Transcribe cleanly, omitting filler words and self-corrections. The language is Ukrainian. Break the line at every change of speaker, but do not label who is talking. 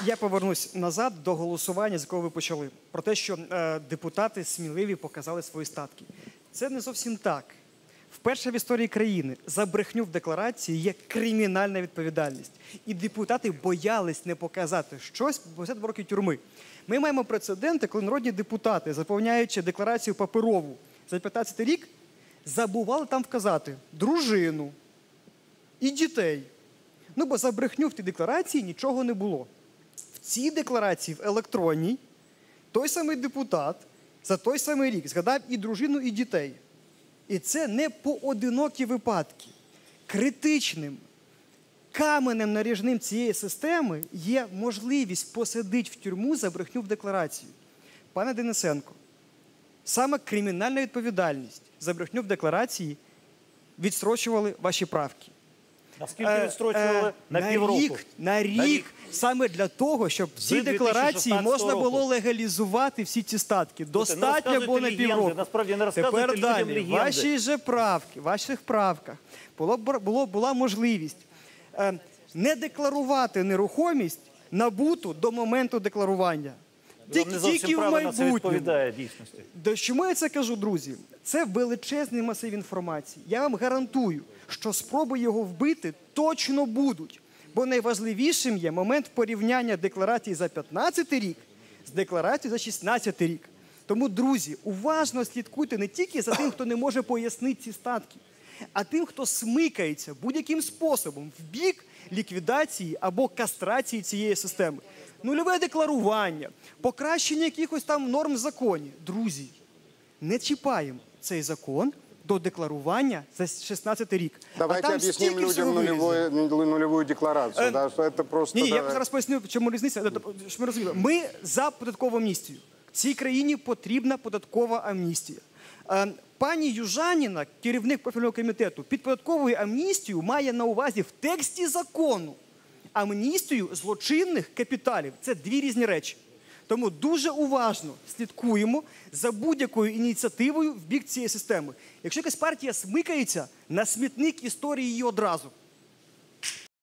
Я повернусь назад до голосування, з якого ви почали. Про те, що депутати сміливі показали свої статки. Це не зовсім так. Вперше в історії країни за брехню в декларації є кримінальна відповідальність. І депутати боялись не показати щось, бо 50 років тюрми. Ми маємо прецеденти, коли народні депутати, заповняючи декларацію паперову за 15 рік, забували там вказати дружину і дітей. Ну, бо за брехню в тій декларації нічого не було. В цій декларації, в електронній, той самий депутат за той самий рік згадав і дружину, і дітей. І це не поодинокі випадки. Критичним каменем наріжним цієї системи є можливість посадити в тюрму за брехню в декларацію. Пане Денисенко, саме кримінальна відповідальність за брехню в декларації відстрочували ваші правки.
Наскільки відстрочували? На півроку.
На рік. Саме для того, щоб в цій декларації можна було легалізувати всі ці статки. Достатньо було на півроку.
Насправді не розказуйте людям легенди.
Тепер далі. Ваші же правки, в ваших правках була можливість не декларувати нерухомість набуту до моменту декларування. Тільки в майбутньому. Чому я це кажу, друзі? Це величезний масив інформації. Я вам гарантую, що спроби його вбити точно будуть. Бо найважливішим є момент порівняння декларації за 15 рік з декларацією за 16 рік. Тому, друзі, уважно слідкуйте не тільки за тим, хто не може пояснити ці статки, а тим, хто смикається будь-яким способом в бік ліквідації або кастрації цієї системи. Нульове декларування, покращення якихось там норм в законі. Друзі, не чіпаємо цей закон до декларування за 16 рік.
Давайте объясним людям нулевую декларацию. Да, что это просто...
Ні, я зараз поясню, в чому різниця, щоб ми розуміли. Ми за податкову амністію. Цій країні потрібна податкова амністія. Пані Южаніна, керівник профільного комітету, під податковою амністією має на увазі в тексті закону амністію злочинних капіталів. Це дві різні речі. Тому дуже уважно слідкуємо за будь-якою ініціативою в бік цієї системи. Якщо якась партія смикається, на смітник історії її одразу.